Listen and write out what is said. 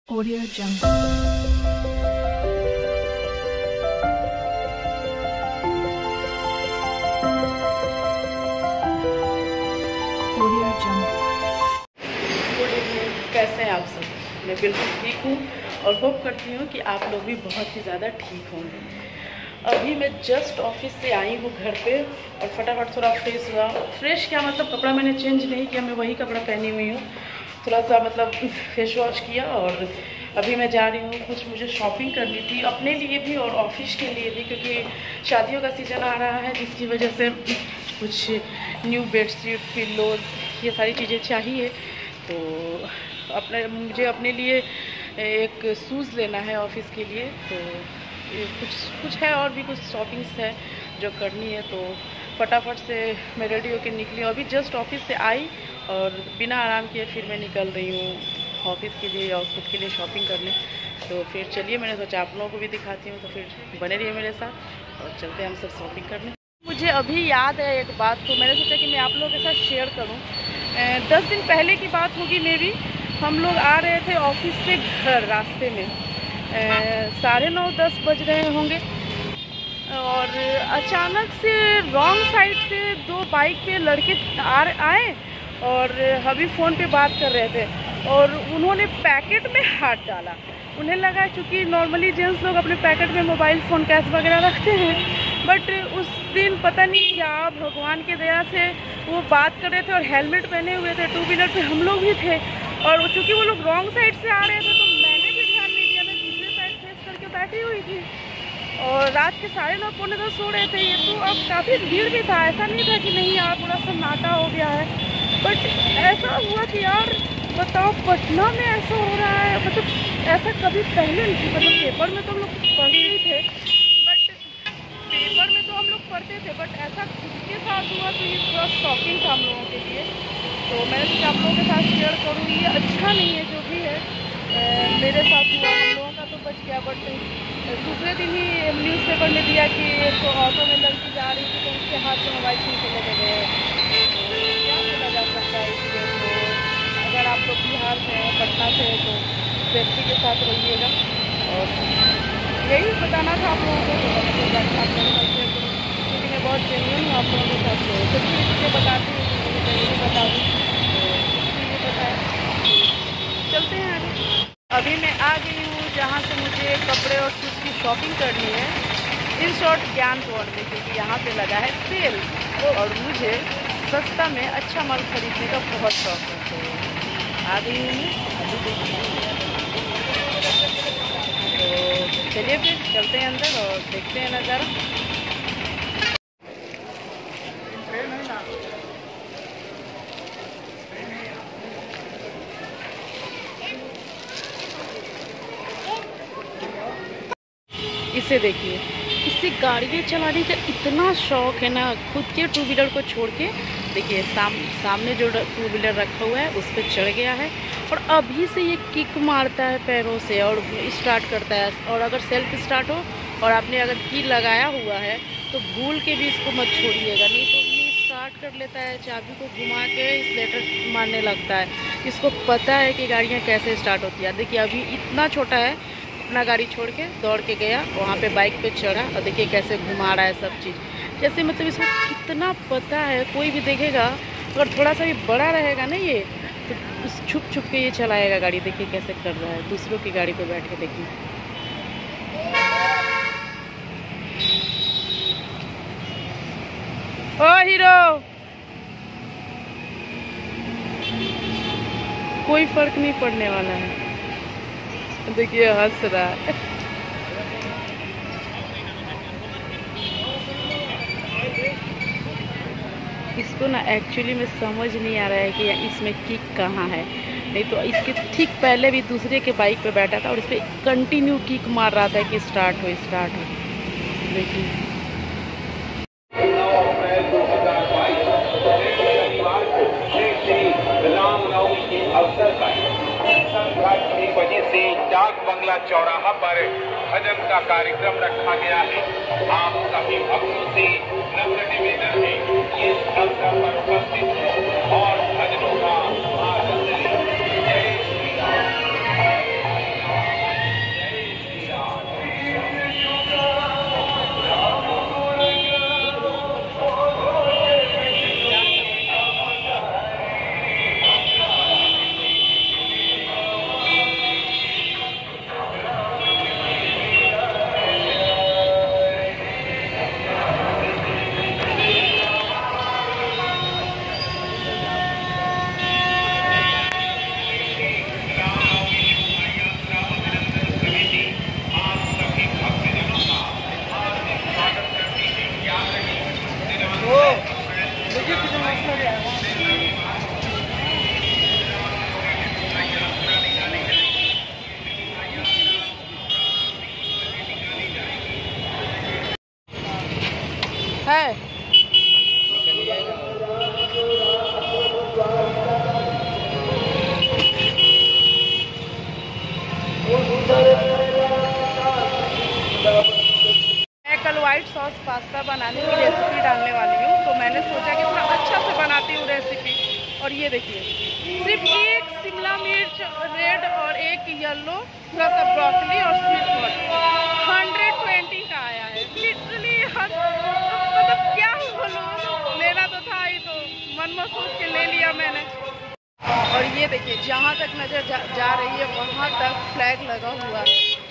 Audio Jungle। Audio Jungle। Good evening, कैसे हैं आप सब? मैं बिल्कुल ठीक हूँ और होप करती हूँ कि आप लोग भी बहुत ही ज़्यादा ठीक होंगे। अभी मैं जस्ट ऑफिस से आई हूँ घर पे और फटाफट थोड़ा फ्रेश हुआ। फ्रेश क्या मतलब, कपड़ा मैंने चेंज नहीं किया, मैं वही कपड़ा पहनी हुई हूँ। थोड़ा सा मतलब फेस वॉश किया और अभी मैं जा रही हूँ। कुछ मुझे शॉपिंग करनी थी अपने लिए भी और ऑफिस के लिए भी, क्योंकि शादियों का सीज़न आ रहा है, जिसकी वजह से कुछ न्यू बेडशीट, पिल्लोज, ये सारी चीज़ें चाहिए। तो मुझे अपने लिए एक शूज़ लेना है ऑफिस के लिए। तो ये कुछ है और भी कुछ शॉपिंग्स है जो करनी है। तो फटाफट से मैं रेडी होकर निकली। अभी जस्ट ऑफिस से आई और बिना आराम किए फिर मैं निकल रही हूँ ऑफिस के लिए और खुद के लिए शॉपिंग करने। तो फिर चलिए, मैंने सोचा आप लोगों को भी दिखाती हूँ, तो फिर बने रहिए मेरे साथ और चलते हैं हम सब शॉपिंग करने। मुझे अभी याद है एक बात, तो मैंने सोचा कि मैं आप लोगों के साथ शेयर करूँ। 10 दिन पहले की बात होगी मे बी। हम लोग आ रहे थे ऑफिस से घर, रास्ते में 9:30-10 बज रहे होंगे और अचानक से रॉन्ग साइड से दो बाइक पे लड़के आए और अभी फ़ोन पे बात कर रहे थे और उन्होंने पैकेट में हाथ डाला। उन्हें लगा, चूँकि नॉर्मली जेंट्स लोग अपने पैकेट में मोबाइल फ़ोन, कैश वगैरह रखते हैं, बट उस दिन पता नहीं क्या भगवान की दया से वो बात कर रहे थे और हेलमेट पहने हुए थे। 2 व्हीलर पे हम लोग भी थे और चूँकि वो लोग रॉन्ग साइड से आ रहे थे तो मैंने भी ध्यान नहीं दिया, मैं दूसरे साइड फेस करके बैठी हुई थी और रात के 9:30-10 सो रहे थे। ये तो अब काफ़ी भीड़ भी था, ऐसा नहीं था कि नहीं यार पूरा सन्नाटा हो गया है, बट ऐसा हुआ कि यार बताओ पटना में ऐसा हो रहा है। मतलब ऐसा कभी पहले नहीं, मतलब पेपर में तो हम लोग पढ़ते ही थे, बट पेपर में तो हम लोग पढ़ते थे, बट ऐसा खुद के साथ हुआ तो ये थोड़ा शॉकिंग था हम लोगों के लिए। तो मैंने सोचा आप लोगों के साथ शेयर करूँ। ये अच्छा नहीं है जो भी है, मेरे साथ हुआ, हम लोगों का तो बच गया, बट दूसरे दिन ही न्यूज़पेपर में दिया कि एक ऑटो में लड़की जा रही थी तो उसके हाथ से मोबाइल छीन के लेके गए। क्या बोला जा सकता है इसलिए? तो अगर आप लोग बिहार से हैं, पटना से हैं, तो सेफ्टी के साथ रहिएगा और यही बताना था आप लोगों को। तो आप लोगों का क्योंकि मैं बहुत जेन्युइन हूँ आप लोगों के साथ, तो कुछ भी चीज़ें बताती हूँ तो मुझे जरूर बता दूँ। तो ये बताया, चलते हैं आगे। अभी मैं आ गई हूँ जहाँ से मुझे कपड़े और शूज़ की शॉपिंग करनी है, इन शॉर्ट ज्ञानपुर में, क्योंकि यहाँ पे लगा है सेल और मुझे सस्ता में अच्छा माल खरीदने का बहुत शौक है। तो आ गई हूँ मैं, अभी देखिए। तो चलिए फिर चलते हैं अंदर और देखते हैं नज़ारा। इसे देखिए, इससे गाड़ियाँ चलाने का इतना शौक है ना, खुद के 2 व्हीलर को छोड़ के। देखिए सामने जो 2 व्हीलर रखा हुआ है उस पर चढ़ गया है और अभी से ये किक मारता है पैरों से और स्टार्ट करता है। और अगर सेल्फ स्टार्ट हो और आपने अगर की लगाया हुआ है तो भूल के भी इसको मत छोड़िएगा, नहीं तो ये स्टार्ट कर लेता है, चाबी को घुमा के एक्सीलेटर मारने लगता है। इसको पता है कि गाड़ियाँ कैसे स्टार्ट होती है। देखिए अभी इतना छोटा है, अपना गाड़ी छोड़ के दौड़ के गया, वहाँ पे बाइक पे चढ़ा और देखिए कैसे घुमा रहा है सब चीज़। जैसे मतलब इसको कितना पता है, कोई भी देखेगा अगर थोड़ा सा भी बड़ा रहेगा ना ये, तो छुप छुप के ये चलाएगा गाड़ी। देखिए कैसे कर रहा है, दूसरों की गाड़ी पे बैठ के। देखिए ओ हीरो, कोई फर्क नहीं पड़ने वाला है। देखिए हंस रहा है। इसको ना एक्चुअली में समझ नहीं आ रहा है कि इसमें किक कहाँ है, नहीं तो इसके ठीक पहले भी दूसरे के बाइक पे बैठा था और इस पर कंटिन्यू किक मार रहा था कि स्टार्ट हो स्टार्ट हो। देखिए 9 अप्रैल 2022 शनिवार को श्री श्री रामनवमी के अवसर पर संध्या 6 बजे से डाक बंगला चौराहा पर भजन का कार्यक्रम रखा गया है। आप सभी भक्तों से नम्र निवेदन है कि इस अवसर पर उपस्थित हो और भजनों का आनंद लें। जय श्री राम। पास्ता बनाने की रेसिपी डालने वाली हूँ, तो मैंने सोचा कि थोड़ा अच्छा से बनाती हूँ रेसिपी। और ये देखिए, सिर्फ एक शिमला मिर्च रेड और एक येलो, थोड़ा सा ब्रोकली और स्वीट कॉर्न 120 का आया है। लिटरली मतलब क्या बोलूँ, लेना तो था ही, तो मन में सोच के ले लिया मैंने। और ये देखिए, जहाँ तक नज़र जा रही है वहाँ तक फ्लैग लगा हुआ है।